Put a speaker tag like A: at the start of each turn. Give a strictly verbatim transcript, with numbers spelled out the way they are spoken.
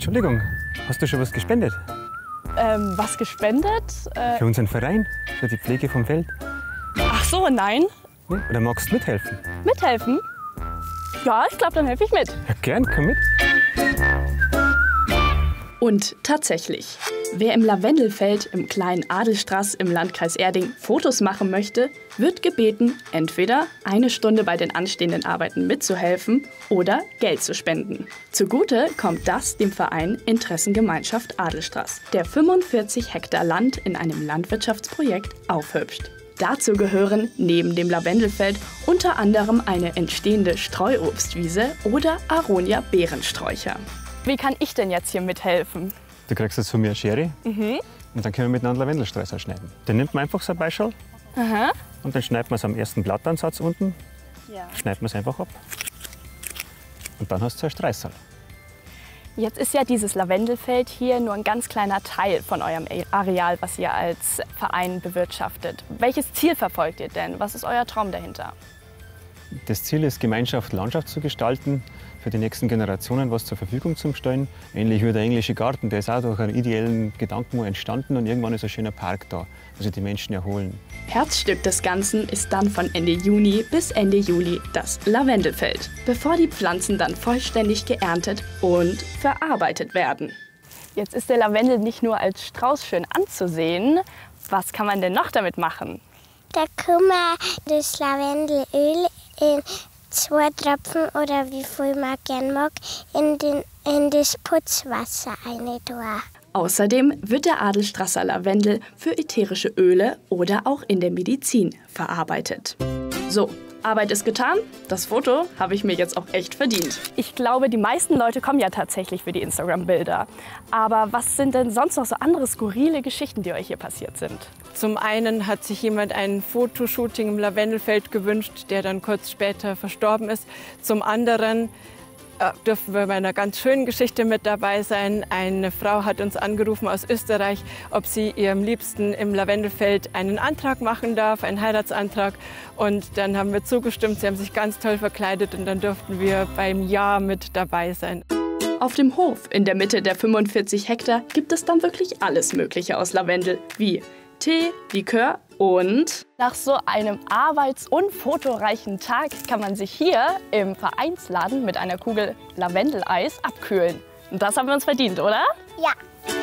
A: Entschuldigung, hast du schon was gespendet?
B: Ähm, was gespendet? Äh,
A: Für unseren Verein? Für die Pflege vom Feld?
B: ach so, nein.
A: Nee? Oder magst du mithelfen?
B: Mithelfen? Ja, ich glaube, dann helfe ich mit.
A: Ja, gern, komm mit.
C: Und tatsächlich, wer im Lavendelfeld im kleinen Adelstraß im Landkreis Erding Fotos machen möchte, wird gebeten, entweder eine Stunde bei den anstehenden Arbeiten mitzuhelfen oder Geld zu spenden. Zugute kommt das dem Verein Interessengemeinschaft Adelstraß, der fünfundvierzig Hektar Land in einem Landwirtschaftsprojekt aufhübscht. Dazu gehören neben dem Lavendelfeld unter anderem eine entstehende Streuobstwiese oder Aronia-Beerensträucher.
B: Wie kann ich denn jetzt hier mithelfen?
A: Du kriegst jetzt von mir eine Schere
B: Mhm.
A: und dann können wir miteinander Lavendelsträußer schneiden. Dann nimmt man einfach so ein Beischel
B: Aha.
A: und dann schneidet man es am ersten Blattansatz unten,
B: Ja.
A: schneidet man es einfach ab. Und dann hast du ein Streißerl.
B: Jetzt ist ja dieses Lavendelfeld hier nur ein ganz kleiner Teil von eurem Areal, was ihr als Verein bewirtschaftet. Welches Ziel verfolgt ihr denn? Was ist euer Traum dahinter?
A: Das Ziel ist, Gemeinschaft, Landschaft zu gestalten, für die nächsten Generationen was zur Verfügung zu stellen. Ähnlich wie der englische Garten, der ist auch durch einen ideellen Gedanken entstanden und irgendwann ist ein schöner Park da, wo sich die Menschen erholen.
C: Herzstück des Ganzen ist dann von Ende Juni bis Ende Juli das Lavendelfeld, bevor die Pflanzen dann vollständig geerntet und verarbeitet werden.
B: Jetzt ist der Lavendel nicht nur als Strauß schön anzusehen. Was kann man denn noch damit machen?
D: Da kann man das Lavendelöl in zwei Tropfen oder wie viel man gern mag, in, den, in das Putzwasser rein tun.
C: Außerdem wird der Adelstrasser Lavendel für ätherische Öle oder auch in der Medizin verarbeitet. So, Arbeit ist getan. Das Foto habe ich mir jetzt auch echt verdient.
B: Ich glaube, die meisten Leute kommen ja tatsächlich für die Instagram-Bilder. Aber was sind denn sonst noch so andere skurrile Geschichten, die euch hier passiert sind?
E: Zum einen hat sich jemand ein Fotoshooting im Lavendelfeld gewünscht, der dann kurz später verstorben ist. Zum anderen äh, dürfen wir bei einer ganz schönen Geschichte mit dabei sein. Eine Frau hat uns angerufen aus Österreich, ob sie ihrem Liebsten im Lavendelfeld einen Antrag machen darf, einen Heiratsantrag. Und dann haben wir zugestimmt, sie haben sich ganz toll verkleidet und dann durften wir beim Ja mit dabei sein.
C: Auf dem Hof in der Mitte der fünfundvierzig Hektar gibt es dann wirklich alles Mögliche aus Lavendel, wie Tee, Likör und...
B: Nach so einem arbeits- und fotoreichen Tag kann man sich hier im Vereinsladen mit einer Kugel Lavendeleis abkühlen. Und das haben wir uns verdient, oder?
D: Ja.